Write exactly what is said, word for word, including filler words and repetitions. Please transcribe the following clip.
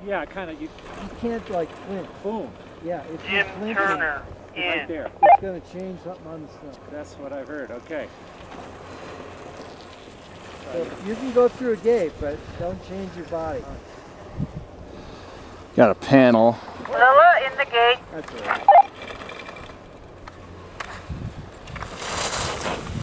Yeah, kind of. You, you can't like flinch. Boom. Yeah, if Jim you Turner in. Right there. It's going to change something on the snow. That's what I've heard. Okay. So you can go through a gate, but don't change your body. Got a panel. Lilla in the gate. That's all right.